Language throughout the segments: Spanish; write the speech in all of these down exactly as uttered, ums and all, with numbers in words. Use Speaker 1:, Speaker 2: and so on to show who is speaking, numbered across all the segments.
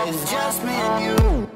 Speaker 1: It's just me and you.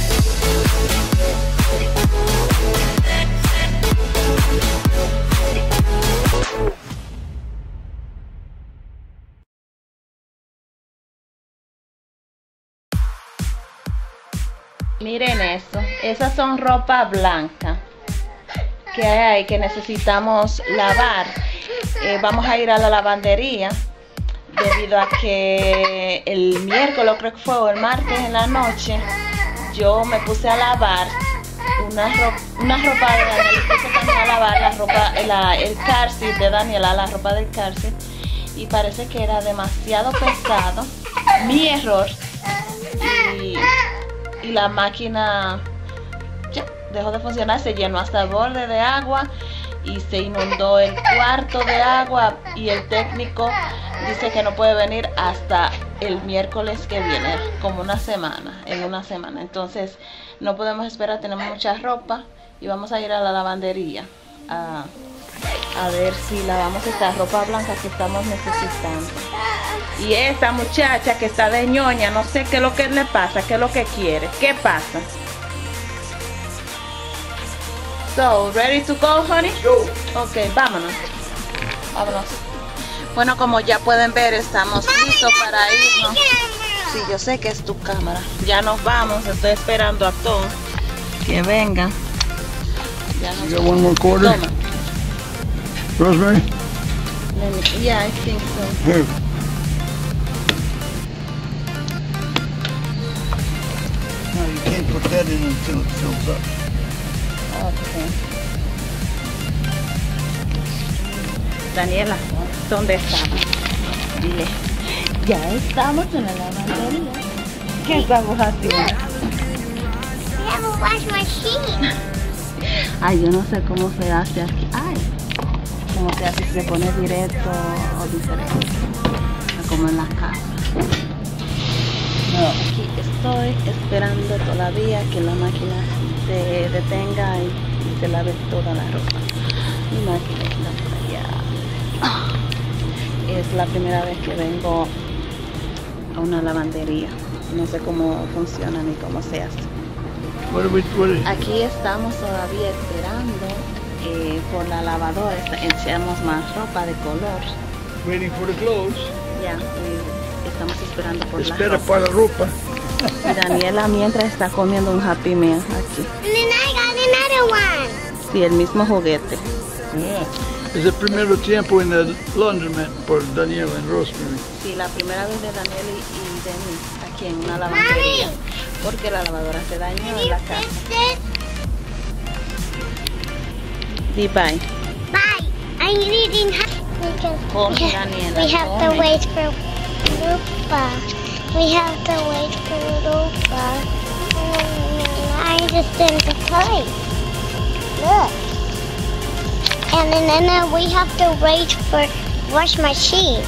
Speaker 2: Miren eso, esas son ropa blanca que hay que necesitamos lavar. Eh, vamos a ir a la lavandería debido a que el miércoles, creo que fue, o el martes en la noche, yo me puse a lavar una ropa, una ropa de Daniel, puse también a lavar la ropa, la, el car seat de Daniela, la ropa del car seat, y parece que era demasiado pesado, mi error, y, y la máquina ya dejó de funcionar, se llenó hasta el borde de agua y se inundó el cuarto de agua, y el técnico dice que no puede venir hasta el miércoles que viene, como una semana, en una semana. Entonces no podemos esperar, tenemos mucha ropa y vamos a ir a la lavandería a, a ver si lavamos esta ropa blanca que estamos necesitando. Y esta muchacha que está de ñoña, no sé qué es lo que le pasa, qué es lo que quiere, qué pasa. So, ready to go, honey?
Speaker 3: Go.
Speaker 2: Ok, vámonos. Vámonos. Bueno, como ya pueden ver, estamos listos para irnos. Sí, yo sé que es tu cámara. Ya nos vamos, estoy esperando a todos que vengan. Ya nos
Speaker 3: You got one more quarter?
Speaker 2: Toma.
Speaker 3: Rosemary?
Speaker 2: Let me, yeah, I think so.
Speaker 3: Here. No, you can't put that in until it fills up.
Speaker 2: Okay. Daniela, ¿dónde estamos? Dile, ya estamos en la lavandería. ¿Qué estamos haciendo?
Speaker 4: We have a wash machine.
Speaker 2: Ay, yo no sé cómo se hace aquí. Ay, cómo se hace, si se pone directo o diferente, como en la casa. No, aquí estoy esperando todavía que la máquina se detenga y, y se lave toda la ropa. Mi máquina está por allá. Es la primera vez que vengo a una lavandería. No sé cómo funciona ni cómo se hace.
Speaker 3: What are we, what are,
Speaker 2: Aquí estamos todavía esperando eh, por la lavadora. Echamos más ropa de color.
Speaker 3: waiting for the clothes.
Speaker 2: Ya, y estamos esperando por la
Speaker 3: Espera
Speaker 2: ropa.
Speaker 3: para la ropa.
Speaker 2: Y Daniela mientras está comiendo un Happy Meal aquí.
Speaker 4: And then I got another one.
Speaker 2: Sí, el mismo juguete.
Speaker 3: Yeah. Es el primer tiempo en el laundromat por Daniel y Rosemary.
Speaker 2: Sí, la primera vez de Daniel y, y de mí aquí en una lavandería. Porque la lavadora se dañó
Speaker 4: Can
Speaker 2: en
Speaker 4: you
Speaker 2: la
Speaker 4: fix
Speaker 2: casa.
Speaker 4: it?
Speaker 2: Di bye.
Speaker 4: Bye. I'm reading because
Speaker 2: Come,
Speaker 4: we have,
Speaker 2: Daniela,
Speaker 4: we have to
Speaker 2: come.
Speaker 4: wait for Lupa. We have to wait for Lupa. And I just didn't play. Look. And then, and then we have to wait for wash machine.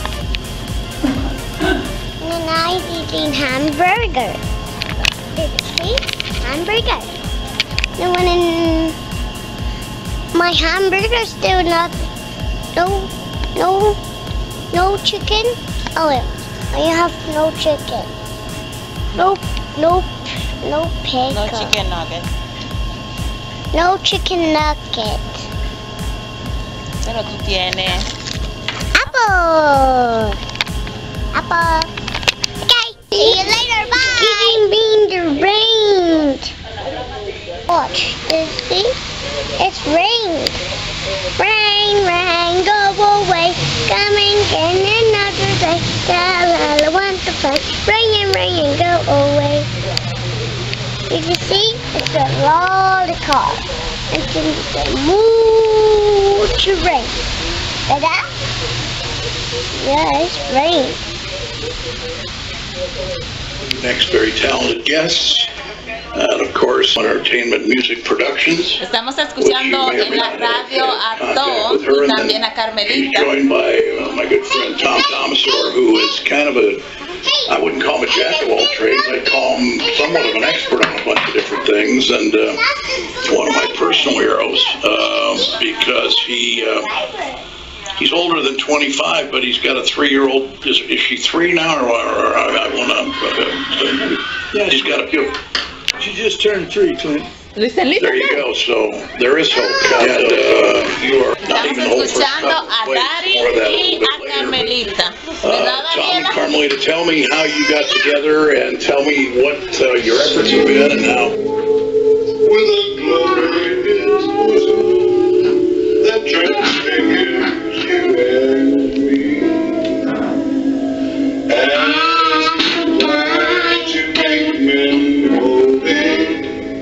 Speaker 4: And then I'm eating hamburger. Did you see? Hamburger. And when in my hamburger still not no no no chicken. Oh yeah, I have no chicken. No no no pig.
Speaker 2: No chicken nugget.
Speaker 4: No chicken nugget.
Speaker 2: Pero tú tienes.
Speaker 4: Apple. Apple. Okay. See you later. Bye. Getting being deranged. Watch. You see? It's rain. Rain, rain, go away. Coming in another day. I want to play. Rain, rain, go away. Did you see? It's a lot of car. And it's a much rain. Ta-da? Yeah, it's rain.
Speaker 5: Next, very talented guests, and of course, Entertainment Music Productions.
Speaker 2: Estamos escuchando en la radio a Tom y también a Carmelita.
Speaker 5: Joined by uh, my good friend Tom Thomasor, who is kind of a, I wouldn't call him a jack of all trades, I'd call him somewhat of an expert on a bunch of different things, and uh, one of my personal heroes, uh, because he, uh, he's older than twenty-five, but he's got a three-year-old, is, is she three now, or, or I, I want to
Speaker 3: Yeah,
Speaker 5: She's got a few.
Speaker 3: she just turned three, Clint.
Speaker 2: Listen, listen.
Speaker 5: There you go. So there is hope. And uh, you are not
Speaker 2: Estamos
Speaker 5: even old for
Speaker 2: escuchando
Speaker 5: stuff.
Speaker 2: a
Speaker 5: Wait
Speaker 2: Dari
Speaker 5: for that a
Speaker 2: y
Speaker 5: little bit
Speaker 2: a
Speaker 5: later.
Speaker 2: Carmelita.
Speaker 5: Uh,
Speaker 2: ¿Verdad,
Speaker 5: Tommy,
Speaker 2: Daniela?
Speaker 5: Carmelita, tell me how you got together and tell me what uh, your efforts have been and how. With a glorious bosom that transfigures you and me. And learn to make men obey.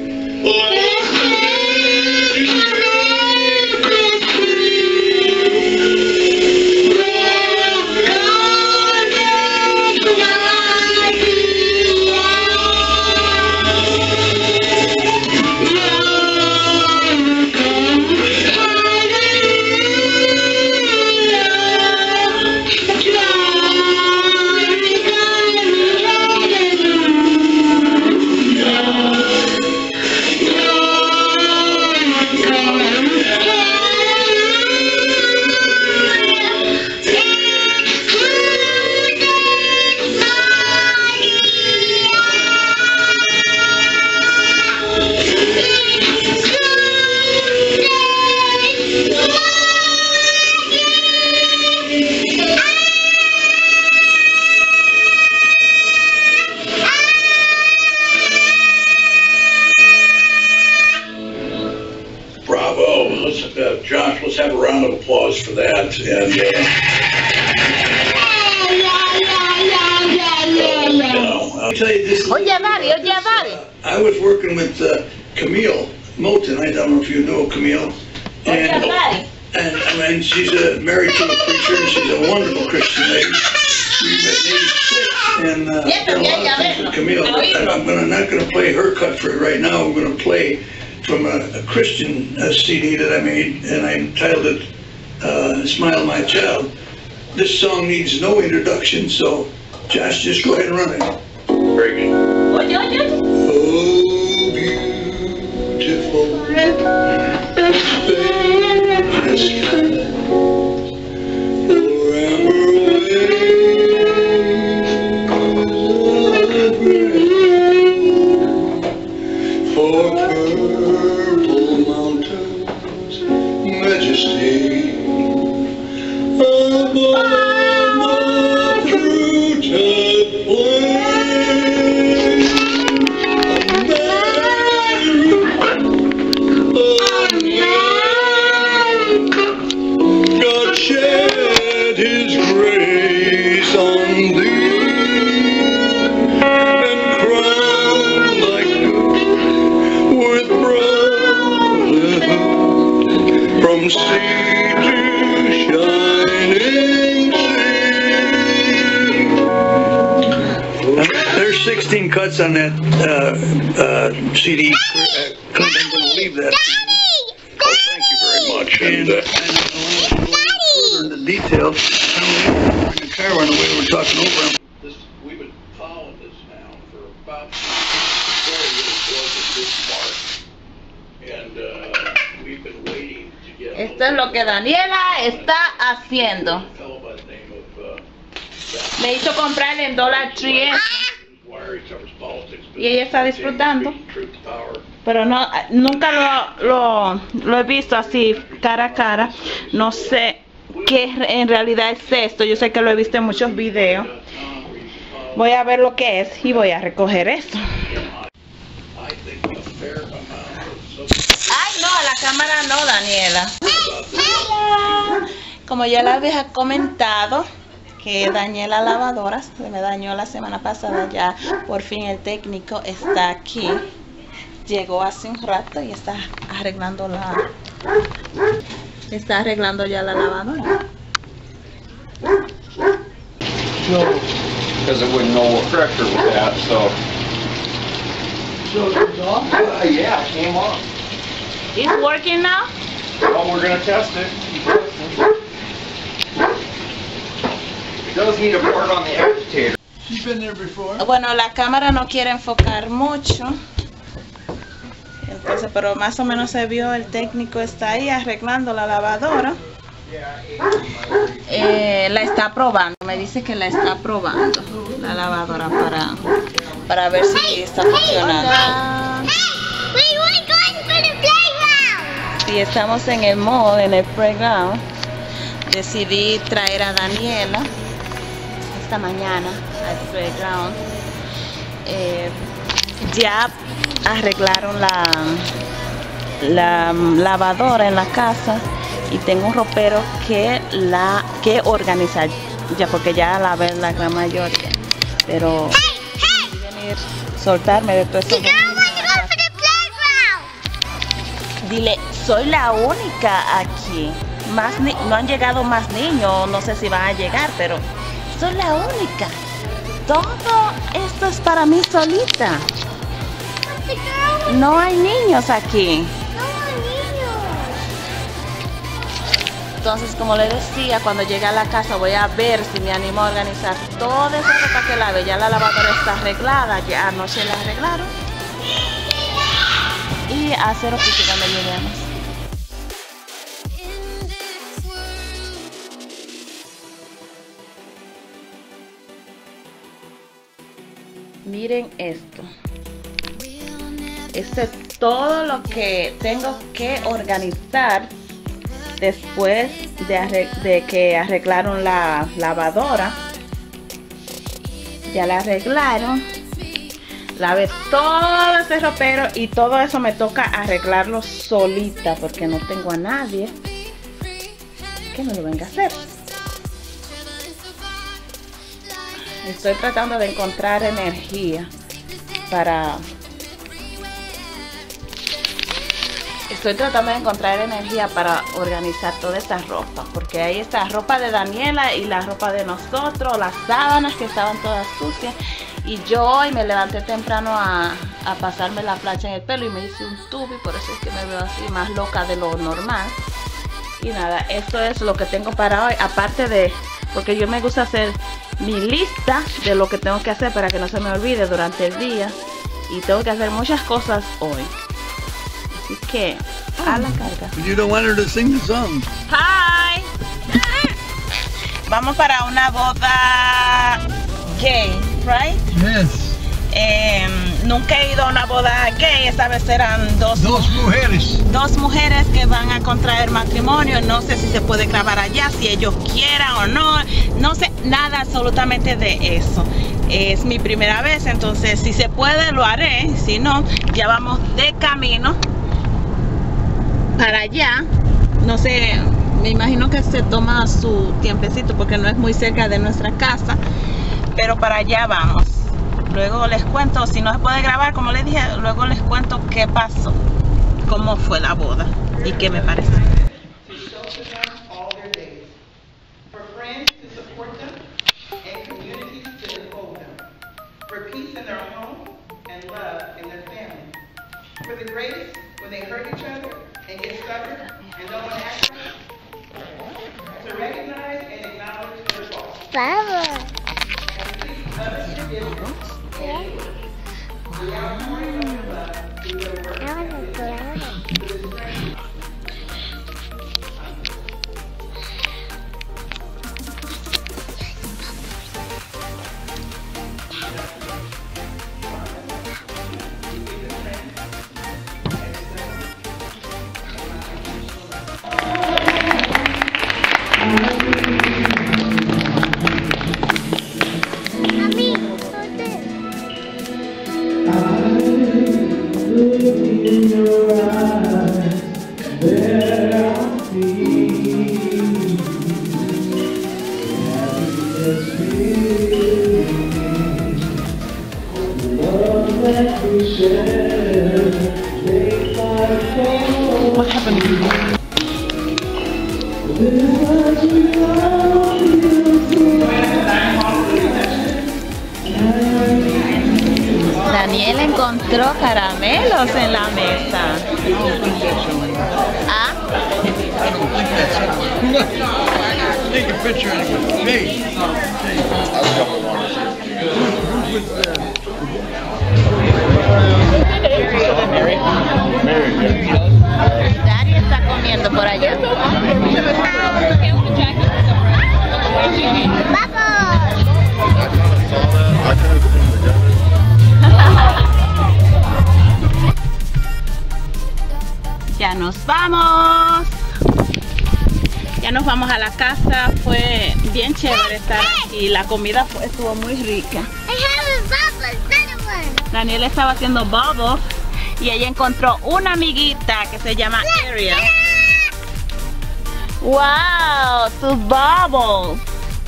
Speaker 5: Bravo. Let's, uh, Josh, let's have a round of applause for that. And, uh, you know, I'll tell you this.
Speaker 2: Oye, Dari, oye, Dari.
Speaker 3: Uh, I was working with uh, Camille Moulton. I don't know if you know Camille.
Speaker 2: Oye,
Speaker 3: And,
Speaker 2: Dari.
Speaker 3: and I mean, she's uh, married to a preacher, and she's a wonderful Christian lady. We've been eighty-six, and uh,
Speaker 2: Yeah,
Speaker 3: done a
Speaker 2: yeah,
Speaker 3: lot of
Speaker 2: yeah,
Speaker 3: things with Camille.
Speaker 2: yeah.
Speaker 3: But I'm gonna, not going to play her cut for it right now. We're going to play from a, a Christian uh, C D that I made, and I entitled it uh, "Smile My Child." This song needs no introduction, so Josh, just go ahead and run it.
Speaker 5: very good.
Speaker 2: Oye, oye, oye.
Speaker 5: Oh, beautiful, spacious sky, forever waves, for purple mountains, majesty, above the fruited plain. God shed His grace on thee and crowned thy good with brotherhood from sea to shining sea.
Speaker 3: There's sixteen cuts on that uh, uh, C D. Uh, Clint, I'm going to leave that.
Speaker 5: Oh, thank you very much.
Speaker 3: And,
Speaker 5: And,
Speaker 3: uh,
Speaker 5: uh,
Speaker 3: and I want to go a little further into detail. I'm going to bring the car on the way we're talking over him.
Speaker 5: this, we've been following this now for about forty years at this mark. And uh, we've been waiting to get a
Speaker 2: Esto es lo que Daniela está haciendo.
Speaker 5: fellow by the name of uh,
Speaker 2: Me hizo comprar en Dollar Tree,
Speaker 5: Wire, he covers politics.
Speaker 2: y ella está disfrutando.
Speaker 5: Truth to power.
Speaker 2: Pero no, nunca lo, lo, lo he visto así cara a cara. No sé qué en realidad es esto. Yo sé que lo he visto en muchos videos. Voy a ver lo que es y voy a recoger esto.
Speaker 5: I think a fair amount of substance
Speaker 2: Ay, no, a la cámara no, Daniela.
Speaker 5: about this.
Speaker 2: Como ya la había comentado, que dañé la lavadora, se me dañó la semana pasada, ya por fin el técnico está aquí. Llegó hace un rato y está arreglando la está arreglando ya la lavadora.
Speaker 6: Because it wouldn't know what pressure was at, so.
Speaker 3: So it's off?
Speaker 6: Uh, yeah, it came off.
Speaker 2: It's working now?
Speaker 6: Well, we're gonna test it. Keep testing. It does need a part on the agitator.
Speaker 3: You've been there before?
Speaker 2: Bueno, la cámara no quiere enfocar mucho. Entonces, pero más o menos se vio, el técnico está ahí arreglando la lavadora. Eh, la está probando, me dice que la está probando, la lavadora para para ver si está funcionando.
Speaker 4: We were going for the playground.
Speaker 2: Si estamos en el mall, en el playground, decidí traer a Daniela esta mañana al playground. Eh, ya arreglaron la, la lavadora en la casa y tengo un ropero que la que organizar ya, porque ya lavé la gran mayoría, pero decidí venir soltarme de todo esto. Dile, soy la única aquí. Más ni no han llegado más niños, no sé si van a llegar, pero soy la única. Todo esto es para mí solita. No hay niños aquí. Entonces, como le decía, cuando llegue a la casa voy a ver si me animo a organizar toda esa ropa que lave. Ya la lavadora está arreglada, ya anoche la arreglaron. Y a hacer oficina donde lleguemos. Miren esto. Esto es todo lo que tengo que organizar después de, arreg de que arreglaron la lavadora. Ya la arreglaron. Lavé todo ese ropero y todo eso me toca arreglarlo solita porque no tengo a nadie que me lo venga a hacer. Estoy tratando de encontrar energía para... Estoy tratando de encontrar energía para organizar toda esta ropa, porque ahí está la ropa de Daniela y la ropa de nosotros, las sábanas que estaban todas sucias. Y yo hoy me levanté temprano a, a pasarme la plancha en el pelo y me hice un tubo y por eso es que me veo así más loca de lo normal. Y nada, esto es lo que tengo para hoy, aparte de, porque yo me gusta hacer mi lista de lo que tengo que hacer para que no se me olvide durante el día. Y tengo que hacer muchas cosas hoy. Así que, a la carga.
Speaker 3: You don't want her to sing the song.
Speaker 2: Hi. Vamos para una boda gay, right?
Speaker 3: Yes.
Speaker 2: Eh, nunca he ido a una boda gay. Esta vez eran dos,
Speaker 3: Dos mujeres.
Speaker 2: dos mujeres que van a contraer matrimonio. No sé si se puede grabar allá, si ellos quieran o no. No sé nada absolutamente de eso. Es mi primera vez, entonces si se puede lo haré. Si no, ya vamos de camino para allá. No sé, me imagino que se toma su tiempecito porque no es muy cerca de nuestra casa, pero para allá vamos. Luego les cuento, si no se puede grabar, como les dije, luego les cuento qué pasó, cómo fue la boda y qué me parece.
Speaker 3: What happened to you?
Speaker 2: Daniel encontró caramelos en la mesa. ¿Ah?
Speaker 3: Take a picture anyway. Hey.
Speaker 2: Daddy está comiendo por allá. nos vamos. Ya nos vamos a la casa. Fue bien chévere estar aquí. La comida fue, estuvo muy rica. Daniel estaba haciendo bubbles y ella encontró una amiguita que se llama Ariel. ¡Wow! ¡Tus bubbles!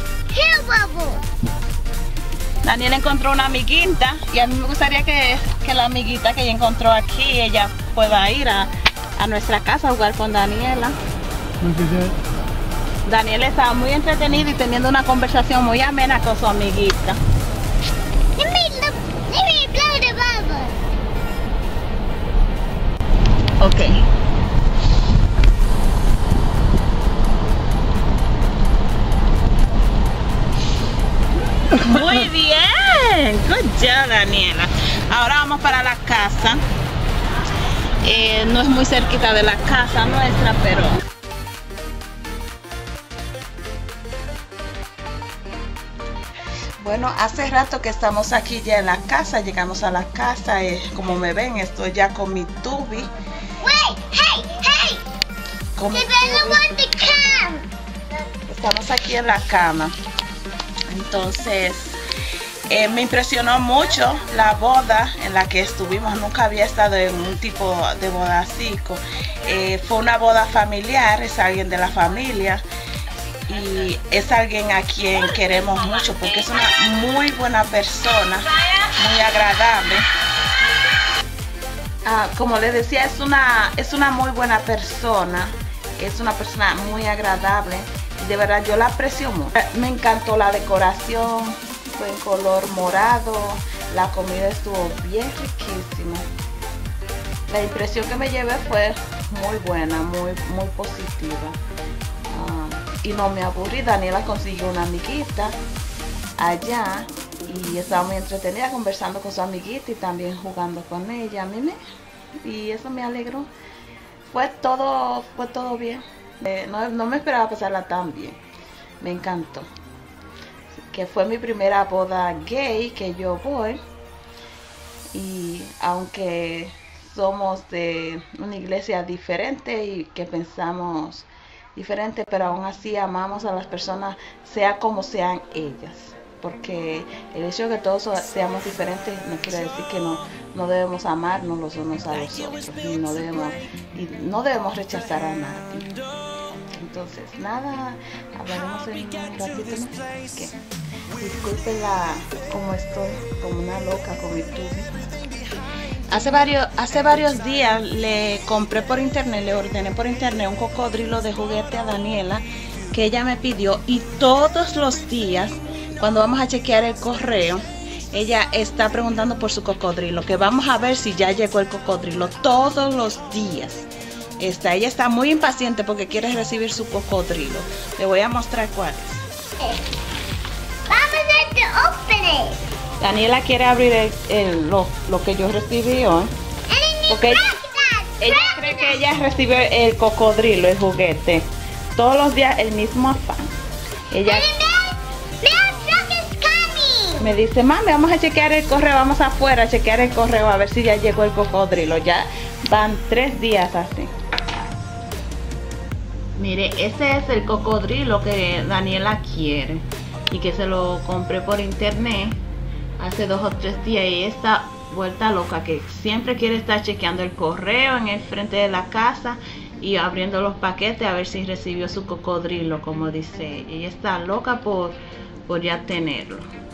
Speaker 2: Daniel encontró una amiguita y a mí me gustaría que, que la amiguita que ella encontró aquí, ella pueda ir a, a nuestra casa a jugar con Daniela. Daniel estaba muy entretenido y teniendo una conversación muy amena con su amiguita. Ok. Muy bien. Good job, Daniela. Ahora vamos para la casa. Eh, no es muy cerquita de la casa nuestra, pero... Bueno, hace rato que estamos aquí ya en la casa. Llegamos a la casa. Eh, como me ven, estoy ya con mi tubi.
Speaker 4: Wait, hey, hey!
Speaker 2: Con mi
Speaker 4: The better
Speaker 2: tubi.
Speaker 4: one to come.
Speaker 2: Estamos aquí en la cama. Entonces, eh, me impresionó mucho la boda en la que estuvimos. Nunca había estado en un tipo de boda así. Eh, fue una boda familiar, es alguien de la familia. Y es alguien a quien queremos mucho porque es una muy buena persona, muy agradable. Ah, como les decía, es una, es una muy buena persona, es una persona muy agradable. De verdad yo la aprecio mucho. Me encantó la decoración, fue en color morado, la comida estuvo bien riquísima. La impresión que me llevé fue muy buena, muy, muy positiva. Um, y no me aburrí. Daniela consiguió una amiguita allá y estaba muy entretenida conversando con su amiguita y también jugando con ella. A mí me, y eso me alegró. Fue todo, fue todo bien. Eh, no, no me esperaba pasarla tan bien. Me encantó. Que fue mi primera boda gay que yo voy. Y aunque somos de una iglesia diferente y que pensamos diferente, pero aún así amamos a las personas, sea como sean ellas. Porque el hecho de que todos seamos diferentes no quiere decir que no, no debemos amarnos los unos a los otros. Y no debemos, y no debemos rechazar a nadie. Entonces, nada, hablaremos en un ratito más. Que disculpen la, como estoy, como una loca con mi tubi. Hace varios, hace varios días le compré por internet, le ordené por internet un cocodrilo de juguete a Daniela que ella me pidió, y todos los días cuando vamos a chequear el correo ella está preguntando por su cocodrilo, que vamos a ver si ya llegó el cocodrilo. Todos los días está, ella está muy impaciente porque quiere recibir su cocodrilo. Le voy a mostrar cuál es.
Speaker 4: Vamos a open it.
Speaker 2: Daniela quiere abrir el, el, lo, lo que yo recibí hoy, porque ella, ella cree que ella recibió el cocodrilo, el juguete, todos los días el mismo afán. Ella me dice, mami, vamos a chequear el correo, vamos afuera a chequear el correo a ver si ya llegó el cocodrilo. Ya van tres días así. Mire, ese es el cocodrilo que Daniela quiere y que se lo compré por internet hace dos o tres días, y está vuelta loca que siempre quiere estar chequeando el correo en el frente de la casa y abriendo los paquetes a ver si recibió su cocodrilo, como dice ella. Ella está loca por, por ya tenerlo.